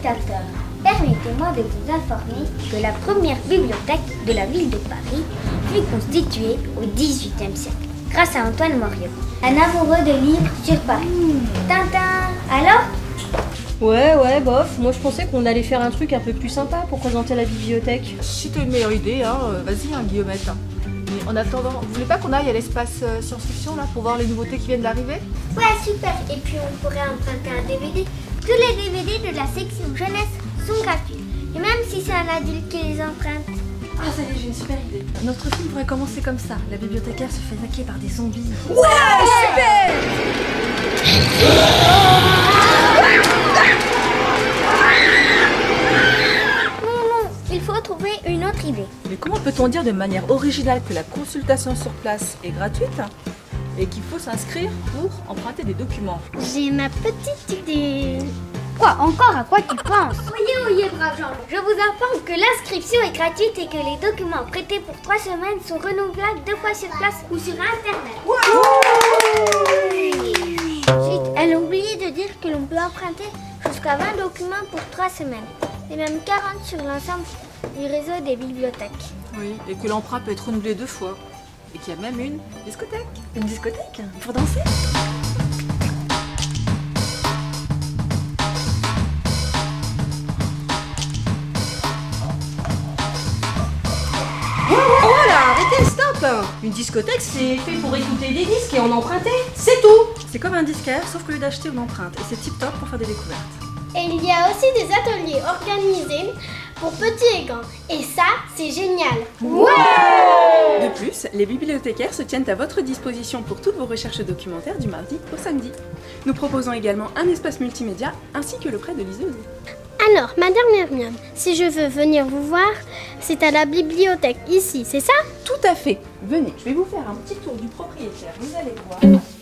téléspectateurs, permettez-moi de vous informer que la première bibliothèque de la ville de Paris fut constituée au XVIIIe siècle, grâce à Antoine Moriot, un amoureux de livres sur Paris. Tintin, alors? Ouais, bof. Moi, je pensais qu'on allait faire un truc un peu plus sympa pour présenter la bibliothèque. Si t'as une meilleure idée, vas-y, Guillaumette. Mais en attendant, vous voulez pas qu'on aille à l'espace science-fiction là pour voir les nouveautés qui viennent d'arriver? Ouais, super. Et puis on pourrait emprunter un DVD. Tous les DVD de la section jeunesse sont gratuits. Et même si c'est un adulte qui les emprunte. Ah, ça y est, j'ai une super idée. Notre film pourrait commencer comme ça. La bibliothécaire se fait attaquer par des zombies. Ouais, super! Non, il faut trouver une autre idée. Mais comment peut-on dire de manière originale que la consultation sur place est gratuite et qu'il faut s'inscrire pour emprunter des documents? J'ai ma petite idée. Quoi? Encore? À quoi tu penses? Oyez, brave gens. Je vous informe que l'inscription est gratuite et que les documents prêtés pour 3 semaines sont renouvelables 2 fois sur place ou sur Internet. Chut, elle a oublié de dire que l'on peut emprunter jusqu'à 20 documents pour 3 semaines. Et même 40 sur l'ensemble du réseau des bibliothèques. Oui, et que l'emprunt peut être renouvelé 2 fois. Et qu'il y a même une discothèque. Une discothèque? Pour danser? Oh là, arrêtez, stop! Une discothèque, c'est fait pour écouter des disques et en emprunter, c'est tout! C'est comme un disquaire, sauf qu'au lieu d'acheter, on emprunte. Et c'est tip top pour faire des découvertes. Et il y a aussi des ateliers organisés pour petits et grands. Et ça, c'est génial. De plus, les bibliothécaires se tiennent à votre disposition pour toutes vos recherches documentaires du mardi au samedi. Nous proposons également un espace multimédia ainsi que le prêt de liseuse. Alors, Madame Hermione, si je veux venir vous voir, c'est à la bibliothèque ici, c'est ça? Tout à fait. Venez, je vais vous faire un petit tour du propriétaire, vous allez voir.